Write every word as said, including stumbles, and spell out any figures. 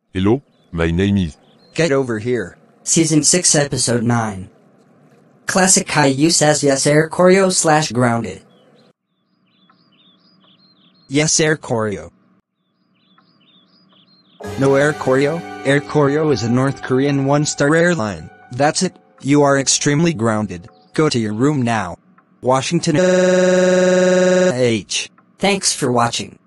Hello, my name is... Get over here. Season six Episode nine. Classic Caillou says yes air Koryo slash grounded. Yes, Air Koryo. No, Air Koryo. Air Koryo is a North Korean one-star airline. That's it. You are extremely grounded. Go to your room now. Washington H. Thanks for watching.